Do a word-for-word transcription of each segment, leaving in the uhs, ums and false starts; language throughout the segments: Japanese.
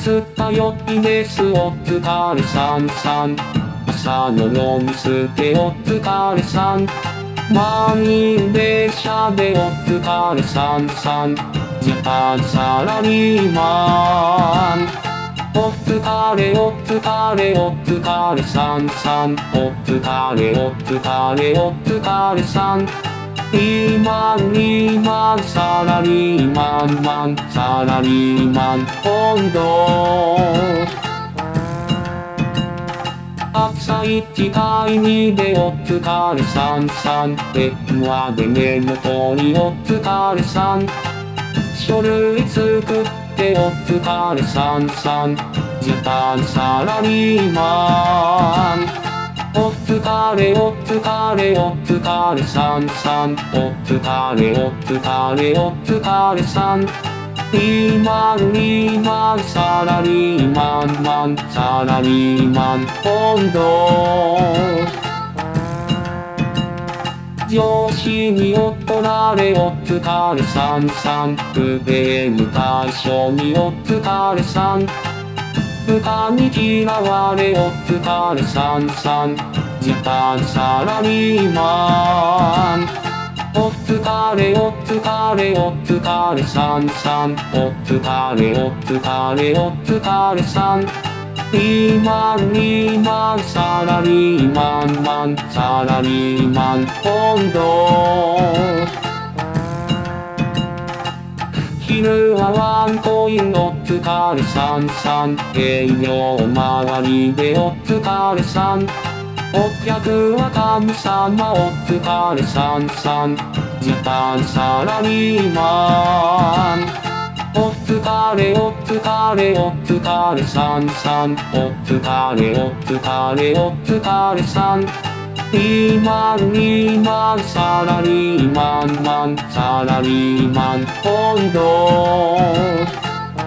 つったよいですお疲れさんさん。朝の飲み捨てお疲れさん。満員電車でお疲れさんさん。ジパンサラリーマン。お疲れお疲れお疲れさんさん。お疲れお疲れお疲れさん。リーマンリーマンサラリーマンマンサラリーマン温度。朝一対二でお疲れさんさん。電話でメモ取りお疲れさん。書類作ってお疲れさんさん。時短サラリーマン。お疲れお疲れお疲れさんさん。お疲れお疲れお疲れさん。リーマンリーマンサラリーマンマンサラリーマン温度。上司に怒られお疲れさんさん。クレーム対象にお疲れさん。部下に嫌われお疲れさんさん。時短サラリーマン。お疲れお疲れお疲れさんさん。お疲れお疲れお疲れさん。リーマンリーマンサラリーマンマンサラリーマン温度。昼はワンコインお疲れさんさん。営業周りでお疲れさん。お客は神様お疲れさんさん。時短サラリーマン。お疲れお疲れお疲れさんさん。お疲れお疲れお疲れさん。リーマンリーマンサラリーマンマンサラリーマン温度。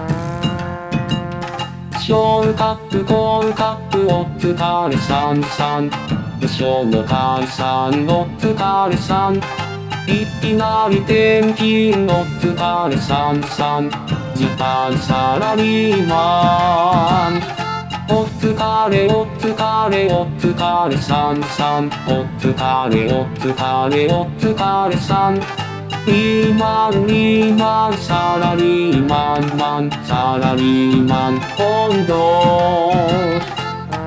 昇格降格お疲れさんさん。部署の解散お疲れさん。いきなり転勤お疲れさんさん。時短サラリーマン。お疲れお疲れお疲れさんさん。お疲れお疲れお疲れさん。リーマンリーマンサラリーマンマンサラリーマン温度。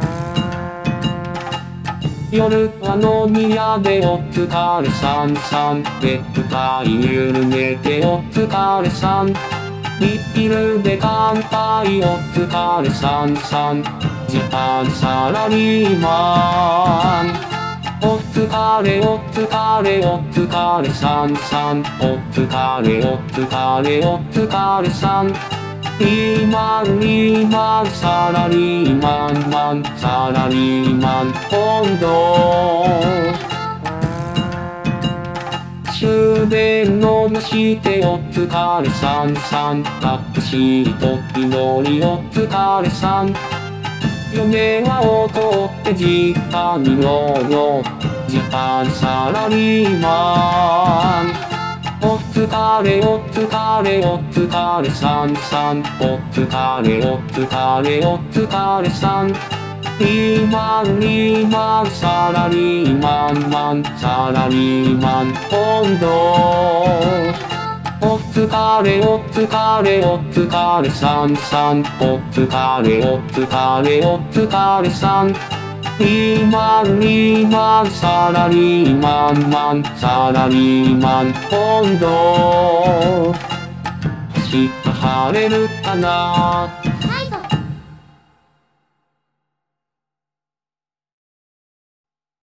夜は飲み屋でお疲れさんさん。ネクタイ緩めてお疲れさん。ビールで乾杯お疲れさんさん。時短サラリーマン。お疲れお疲れお疲れさんさん。お疲れお疲れお疲れさん。リーマンリーマンサラリーマンマンサラリーマン温度。終電のなしてお疲れさんさん。タクシーと祈りお疲れさん。嫁は怒って実家に乗ろう。時短サラリーマン。お疲れお疲れお疲れさんさん。お疲れお疲れお疲れさん。リーマンリーマンサラリーマンマンサラリーマン温度。お疲れお疲れお疲れさんさん。お疲れお疲れお疲れさん。リーマンリーマンサラリーマンマンサラリーマン温度。明日晴れるかな。